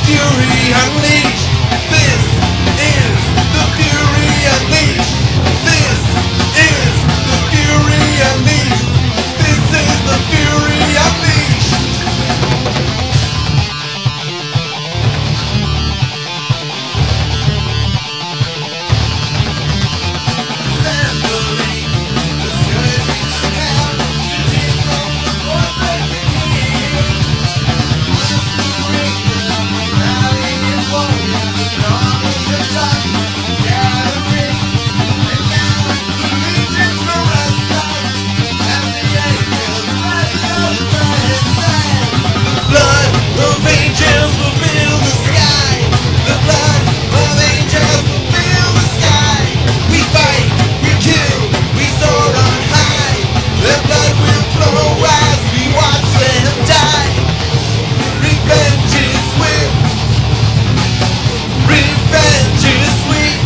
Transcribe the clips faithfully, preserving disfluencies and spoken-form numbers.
fury unleashed. This is the fury unleashed. This is the fury unleashed. This is the fury unleashed. Assembling the scourgings of hell to take from the force of the king. Whispering rallying warriors and armies of light gathering, and now the legions from us start, and the angels rise up and sang. The blood of angels will fill the sky. The blood of angels will fill the sky. We fight, we kill, we soar on high. Their blood will flow as we watch them die. Revenge is swift. Revenge is sweet.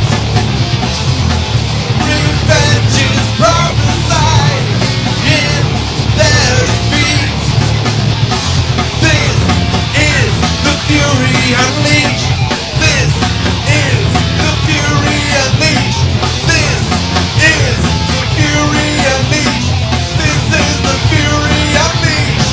Revenge is prophesied in their feet. This is the fury unleashed. This is the fury unleashed. This is the fury unleashed. This is the fury unleashed.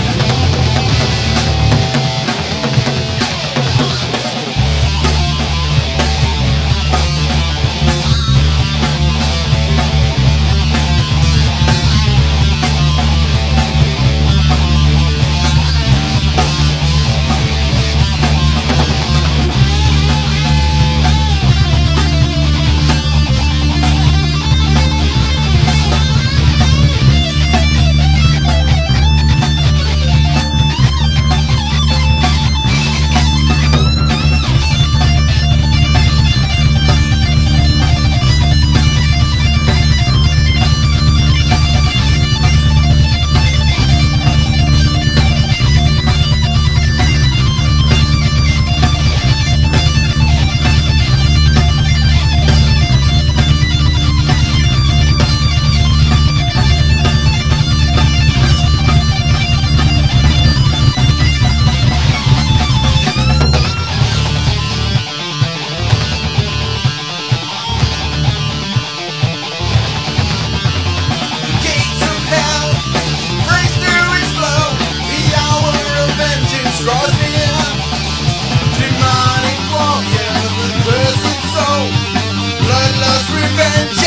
Gates of hell, breaks through its flow. The hour of vengeance draws near. Demonic warriors with cursed soul, bloodlust revenge.